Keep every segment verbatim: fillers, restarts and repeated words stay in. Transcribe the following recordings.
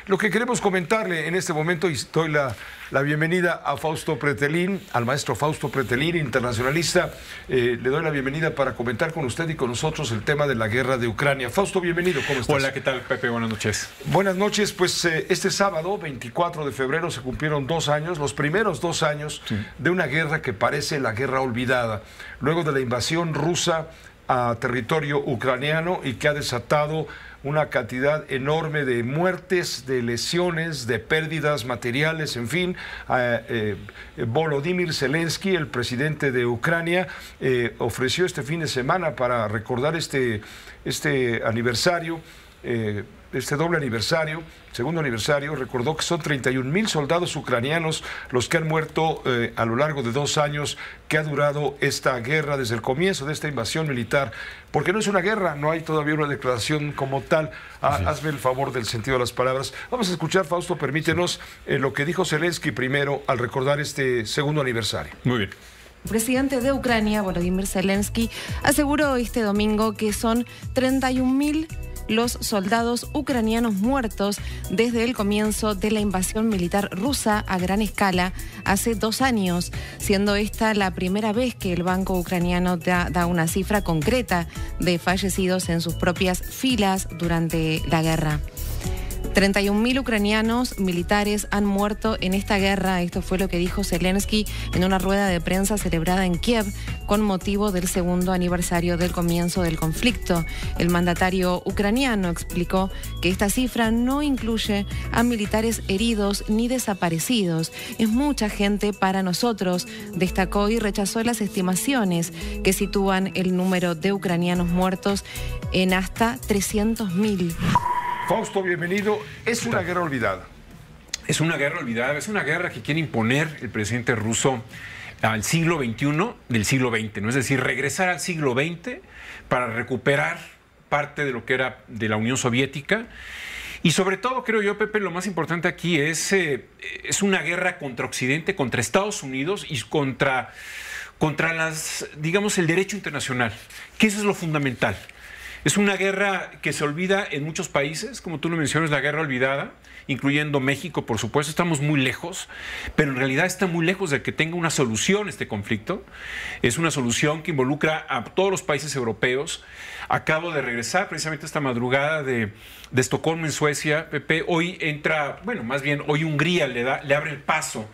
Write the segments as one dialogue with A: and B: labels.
A: Lo que queremos comentarle en este momento, y doy la, la bienvenida a Fausto Pretelín, al maestro Fausto Pretelín, internacionalista, eh, le doy la bienvenida para comentar con usted y con nosotros el tema de la guerra de Ucrania. Fausto, bienvenido, ¿cómo estás?
B: Hola, ¿qué tal, Pepe? Buenas noches.
A: Buenas noches, pues eh, este sábado, veinticuatro de febrero, se cumplieron dos años, los primeros dos años sí. de una guerra que parece la guerra olvidada, luego de la invasión rusa a territorio ucraniano y que ha desatado una cantidad enorme de muertes, de lesiones, de pérdidas materiales, en fin. Eh, eh, Volodymyr Zelensky, el presidente de Ucrania, eh, ofreció este fin de semana para recordar este, este aniversario, eh, este doble aniversario, segundo aniversario, recordó que son treinta y un mil soldados ucranianos los que han muerto eh, a lo largo de dos años que ha durado esta guerra desde el comienzo de esta invasión militar, porque no es una guerra, no hay todavía una declaración como tal. Ah, sí. Hazme el favor del sentido de las palabras. Vamos a escuchar, Fausto, permítenos eh, lo que dijo Zelensky primero al recordar este segundo aniversario.
B: Muy bien.
C: El presidente de Ucrania, Volodymyr Zelensky, aseguró este domingo que son treinta y un mil los soldados ucranianos muertos desde el comienzo de la invasión militar rusa a gran escala hace dos años, siendo esta la primera vez que el Banco Ucraniano da, da una cifra concreta de fallecidos en sus propias filas durante la guerra. treinta y un mil ucranianos militares han muerto en esta guerra. Esto fue lo que dijo Zelensky en una rueda de prensa celebrada en Kiev con motivo del segundo aniversario del comienzo del conflicto. El mandatario ucraniano explicó que esta cifra no incluye a militares heridos ni desaparecidos. Es mucha gente para nosotros, destacó, y rechazó las estimaciones que sitúan el número de ucranianos muertos en hasta trescientos mil.
A: Fausto, bienvenido. Es una guerra olvidada.
B: Es una guerra olvidada, es una guerra que quiere imponer el presidente ruso al siglo veintiuno del siglo veinte, ¿no? Es decir, regresar al siglo veinte para recuperar parte de lo que era de la Unión Soviética. Y sobre todo, creo yo, Pepe, lo más importante aquí es, eh, es una guerra contra Occidente, contra Estados Unidos y contra, contra las, digamos, el derecho internacional, que eso es lo fundamental. Es una guerra que se olvida en muchos países, como tú lo mencionas, la guerra olvidada, incluyendo México, por supuesto. Estamos muy lejos, pero en realidad está muy lejos de que tenga una solución este conflicto. Es una solución que involucra a todos los países europeos. Acabo de regresar precisamente esta madrugada de, de Estocolmo, en Suecia, Pepe. Hoy entra, bueno, más bien hoy Hungría le, da, le abre el paso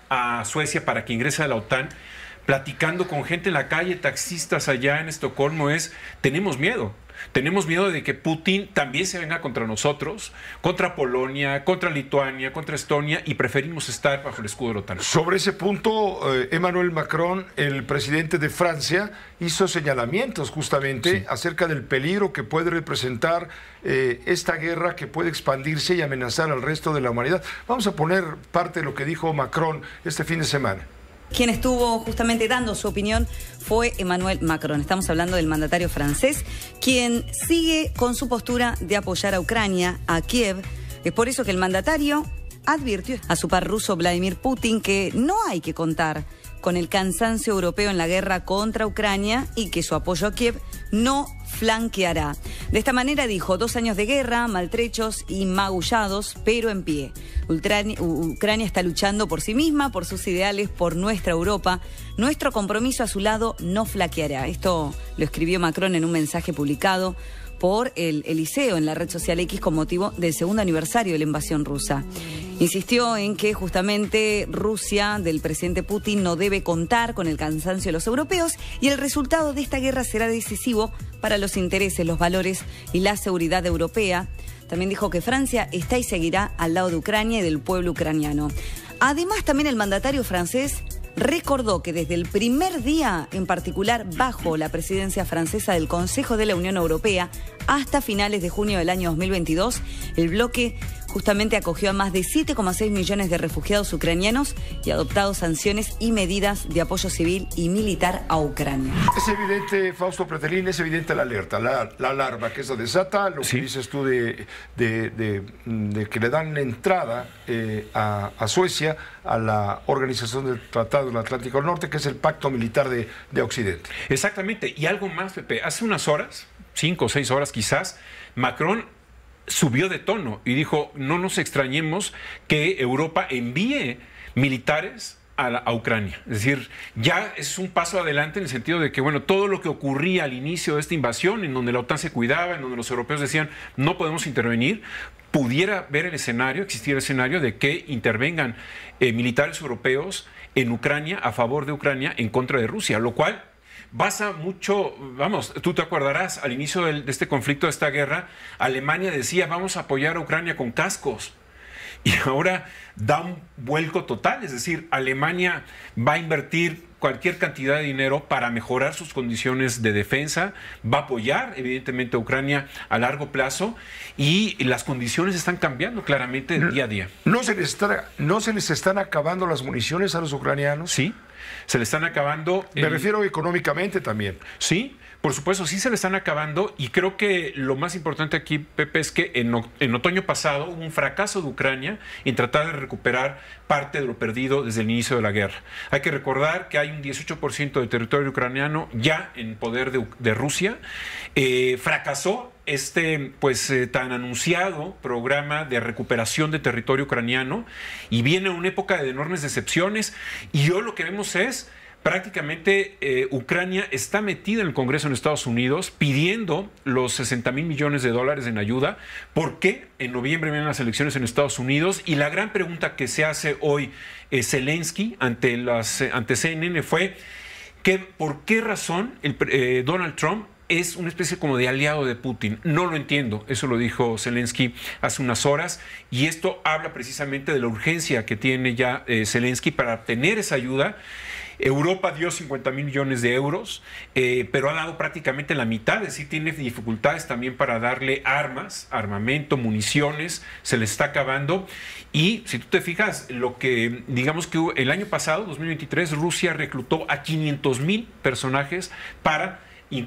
B: a Suecia para que ingrese a la OTAN. Platicando con gente en la calle, taxistas allá en Estocolmo, es, tenemos miedo. Tenemos miedo de que Putin también se venga contra nosotros, contra Polonia, contra Lituania, contra Estonia, y preferimos estar bajo el escudo de la OTAN.
A: Sobre ese punto, eh, Emmanuel Macron, el presidente de Francia, hizo señalamientos justamente sí. acerca del peligro que puede representar eh, esta guerra, que puede expandirse y amenazar al resto de la humanidad. Vamos a poner parte de lo que dijo Macron este fin de semana.
D: Quien estuvo justamente dando su opinión fue Emmanuel Macron. Estamos hablando del mandatario francés, quien sigue con su postura de apoyar a Ucrania, a Kiev. Es por eso que el mandatario advirtió a su par ruso Vladimir Putin que no hay que contar con el cansancio europeo en la guerra contra Ucrania y que su apoyo a Kiev no flanqueará. De esta manera dijo, dos años de guerra, maltrechos y magullados, pero en pie. Ucrania, Ucrania está luchando por sí misma, por sus ideales, por nuestra Europa. Nuestro compromiso a su lado no flaqueará. Esto lo escribió Macron en un mensaje publicado por el Eliseo en la red social X con motivo del segundo aniversario de la invasión rusa. Insistió en que justamente Rusia del presidente Putin no debe contar con el cansancio de los europeos y el resultado de esta guerra será decisivo para los intereses, los valores y la seguridad europea. También dijo que Francia está y seguirá al lado de Ucrania y del pueblo ucraniano. Además, también el mandatario francés recordó que desde el primer día, en particular bajo la presidencia francesa del Consejo de la Unión Europea, hasta finales de junio del año dos mil veintidós, el bloque justamente acogió a más de siete coma seis millones de refugiados ucranianos y ha adoptado sanciones y medidas de apoyo civil y militar a Ucrania.
A: Es evidente, Fausto Pretelín, es evidente la alerta, la, la alarma que eso desata, lo
B: sí.
A: que dices tú de, de, de, de que le dan la entrada eh, a, a Suecia a la Organización del Tratado del Atlántico Norte, que es el pacto militar de, de Occidente.
B: Exactamente, y algo más, Pepe, hace unas horas, cinco o seis horas quizás, Macron subió de tono y dijo, no nos extrañemos que Europa envíe militares a, la, a Ucrania. Es decir, ya es un paso adelante en el sentido de que, bueno, todo lo que ocurría al inicio de esta invasión, en donde la OTAN se cuidaba, en donde los europeos decían, no podemos intervenir, pudiera ver el escenario, existir el escenario de que intervengan eh, militares europeos en Ucrania, a favor de Ucrania, en contra de Rusia, lo cual basa mucho, vamos, tú te acordarás, al inicio del, de este conflicto, de esta guerra, Alemania decía, vamos a apoyar a Ucrania con cascos. Y ahora da un vuelco total, es decir, Alemania va a invertir cualquier cantidad de dinero para mejorar sus condiciones de defensa, va a apoyar evidentemente a Ucrania a largo plazo y las condiciones están cambiando claramente día a día.
A: ¿No se les, está, no se les están acabando las municiones a los ucranianos?
B: Sí, se le están acabando.
A: Me el... refiero económicamente también.
B: Sí, por supuesto, sí se le están acabando y creo que lo más importante aquí, Pepe, es que en, en otoño pasado hubo un fracaso de Ucrania en tratar de recuperar parte de lo perdido desde el inicio de la guerra. Hay que recordar que hay un dieciocho por ciento del territorio ucraniano ya en poder de, de Rusia. Eh, fracasó este pues eh, tan anunciado programa de recuperación de territorio ucraniano y viene una época de enormes decepciones y hoy lo que vemos es prácticamente eh, Ucrania está metida en el Congreso en Estados Unidos pidiendo los sesenta mil millones de dólares en ayuda. ¿Por qué? En noviembre vienen las elecciones en Estados Unidos y la gran pregunta que se hace hoy eh, Zelensky ante, las, eh, ante C N N fue que ¿por qué razón el, eh, Donald Trump es una especie como de aliado de Putin? No lo entiendo, eso lo dijo Zelensky hace unas horas y esto habla precisamente de la urgencia que tiene ya eh, Zelensky para obtener esa ayuda. Europa dio cincuenta mil millones de euros, eh, pero ha dado prácticamente la mitad, es decir, tiene dificultades también para darle armas, armamento, municiones, se le está acabando. Y si tú te fijas, lo que digamos que el año pasado, dos mil veintitrés, Rusia reclutó a quinientos mil personajes para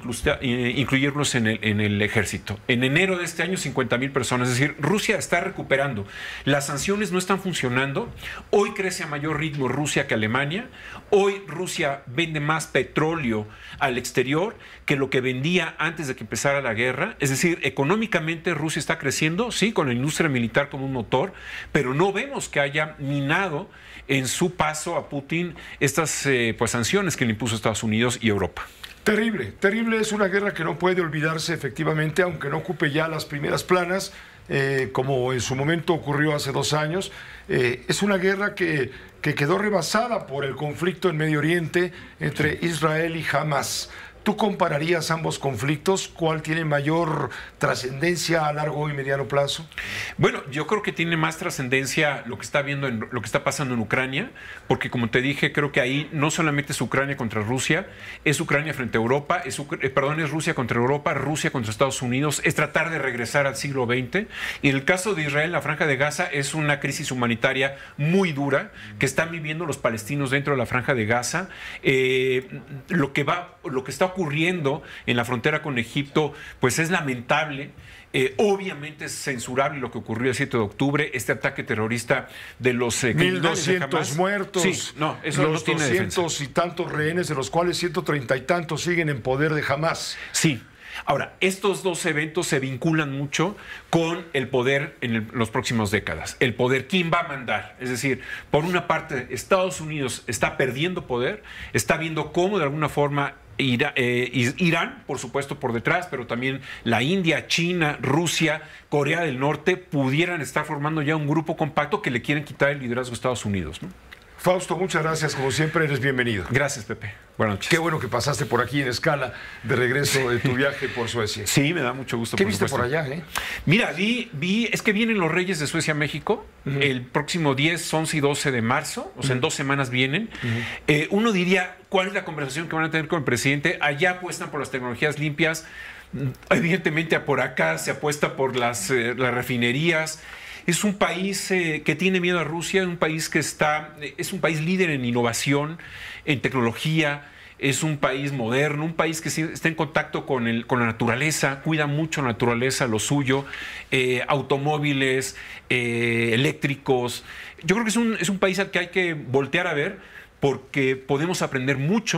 B: incluirlos en el, en el ejército. En enero de este año, cincuenta mil personas. Es decir, Rusia está recuperando. Las sanciones no están funcionando. Hoy crece a mayor ritmo Rusia que Alemania. Hoy Rusia vende más petróleo al exterior que lo que vendía antes de que empezara la guerra. Es decir, económicamente Rusia está creciendo, sí, con la industria militar como un motor, pero no vemos que haya minado en su paso a Putin estas eh, pues, sanciones que le impuso Estados Unidos y Europa.
A: Terrible, terrible, es una guerra que no puede olvidarse efectivamente, aunque no ocupe ya las primeras planas, eh, como en su momento ocurrió hace dos años. Eh, es una guerra que, que quedó rebasada por el conflicto en Medio Oriente entre Israel y Hamas. ¿Tú compararías ambos conflictos? ¿Cuál tiene mayor trascendencia a largo y mediano plazo?
B: Bueno, yo creo que tiene más trascendencia lo que está viendo, en, lo que está pasando en Ucrania, porque como te dije, creo que ahí no solamente es Ucrania contra Rusia, es Ucrania frente a Europa, es, eh, perdón, es Rusia contra Europa, Rusia contra Estados Unidos, es tratar de regresar al siglo veinte. Y en el caso de Israel, la Franja de Gaza es una crisis humanitaria muy dura que están viviendo los palestinos dentro de la Franja de Gaza. Eh, lo que va, lo que está ocurriendo ocurriendo en la frontera con Egipto, pues es lamentable. Eh, obviamente es censurable lo que ocurrió el siete de octubre, este ataque terrorista de los eh,
A: mil doscientos muertos,
B: sí, no, eso
A: los
B: no tiene
A: doscientos
B: defensa.
A: Y tantos rehenes, de los cuales ciento treinta y tantos siguen en poder de Hamas.
B: Sí. Ahora, estos dos eventos se vinculan mucho con el poder en el, los próximos décadas. El poder, ¿quién va a mandar? Es decir, por una parte, Estados Unidos está perdiendo poder, está viendo cómo de alguna forma Ira, eh, Irán, por supuesto, por detrás, pero también la India, China, Rusia, Corea del Norte pudieran estar formando ya un grupo compacto que le quieren quitar el liderazgo a Estados Unidos, ¿no?
A: Fausto, muchas gracias. Como siempre, eres bienvenido.
B: Gracias, Pepe. Buenas noches.
A: Qué bueno que pasaste por aquí en escala de regreso de tu viaje por Suecia.
B: Sí, me da mucho gusto.
A: ¿Qué
B: por
A: viste
B: supuesto.
A: por allá, eh?
B: Mira, vi, vi, es que vienen los Reyes de Suecia a México uh-huh. el próximo diez, once y doce de marzo, o sea, uh-huh. en dos semanas vienen. Uh-huh. eh, uno diría, ¿cuál es la conversación que van a tener con el presidente? Allá apuestan por las tecnologías limpias. Evidentemente, por acá se apuesta por las, eh, las refinerías. Es un país eh, que tiene miedo a Rusia, un país que está, es un país líder en innovación, en tecnología, es un país moderno, un país que está en contacto con, el, con la naturaleza, cuida mucho la naturaleza, lo suyo, eh, automóviles, eh, eléctricos. Yo creo que es un, es un país al que hay que voltear a ver porque podemos aprender mucho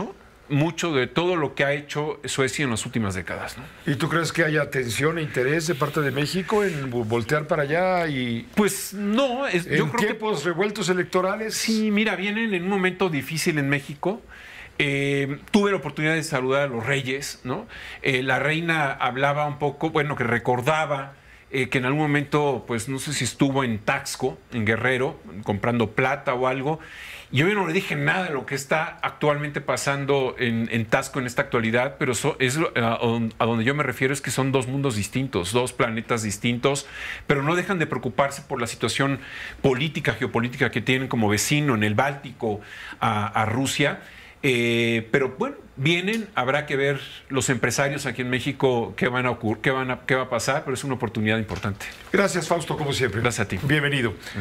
B: mucho de todo lo que ha hecho Suecia en las últimas décadas, ¿no?
A: ¿Y tú crees que haya atención e interés de parte de México en voltear para allá y
B: Pues no, es,
A: en
B: yo creo
A: tiempos revueltos electorales?
B: que sí, mira, vienen en un momento difícil en México. Eh, tuve la oportunidad de saludar a los reyes, ¿no? Eh, la reina hablaba un poco, bueno, que recordaba eh, que en algún momento, pues no sé si estuvo en Taxco, en Guerrero, comprando plata o algo. Yo no le dije nada de lo que está actualmente pasando en, en Taxco en esta actualidad, pero so, es a, a donde yo me refiero es que son dos mundos distintos, dos planetas distintos, pero no dejan de preocuparse por la situación política, geopolítica que tienen como vecino en el Báltico a, a Rusia. Eh, pero bueno, vienen, habrá que ver los empresarios aquí en México qué van a ocurrir, qué van a, qué va a pasar, pero es una oportunidad importante.
A: Gracias, Fausto, como siempre.
B: Gracias a ti.
A: Bienvenido.